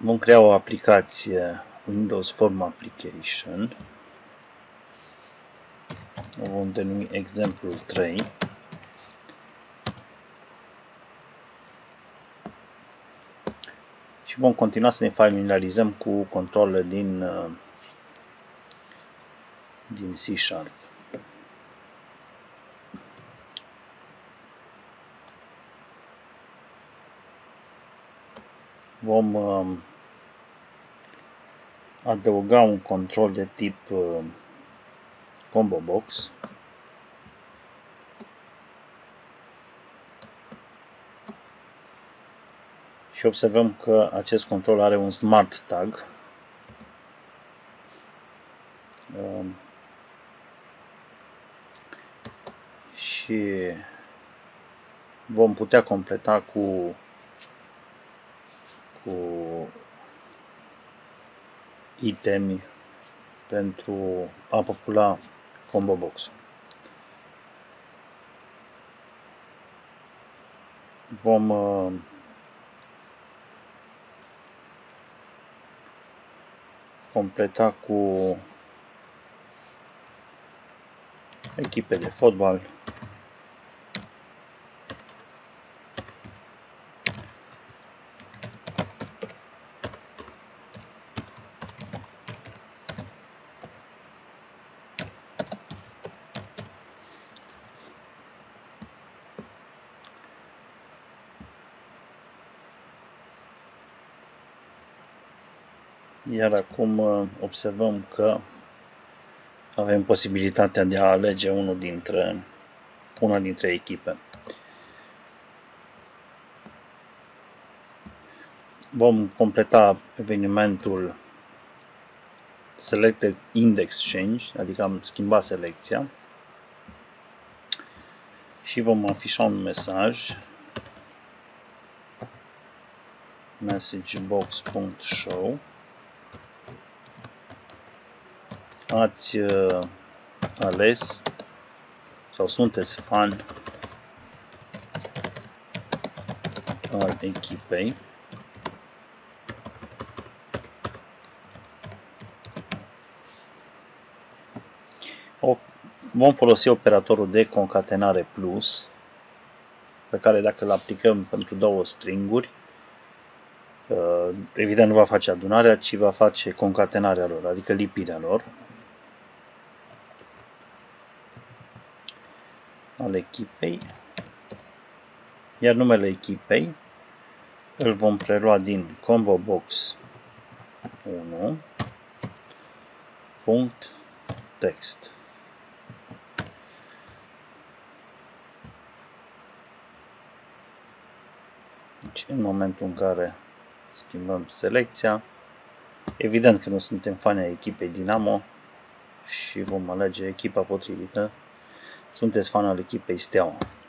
Vom crea o aplicație Windows Form Application. O vom denumi exemplul 3. Și vom continua să ne familiarizăm cu controlele din C#. Vom adăuga un control de tip combo box. Și observăm că acest control are un smart tag. Și vom putea completa cu itemi pentru a popula combo box. Vom completa cu echipe de fotbal, iar acum observăm că avem posibilitatea de a alege una dintre echipe. Vom completa evenimentul Selected Index Change, adică am schimbat selecția și vom afișa un mesaj messagebox.show. Ați ales sau sunteți fan al echipei . Vom folosi operatorul de concatenare plus, pe care dacă îl aplicăm pentru două stringuri, evident nu va face adunarea, ci va face concatenarea lor, adică lipirea lor al echipei, iar numele echipei îl vom prelua din combo box 1 .text. Deci, în momentul în care schimbăm selecția, evident că nu suntem fani ai echipei Dinamo și vom alege echipa potrivită. Sunteți fan al echipei Steaua.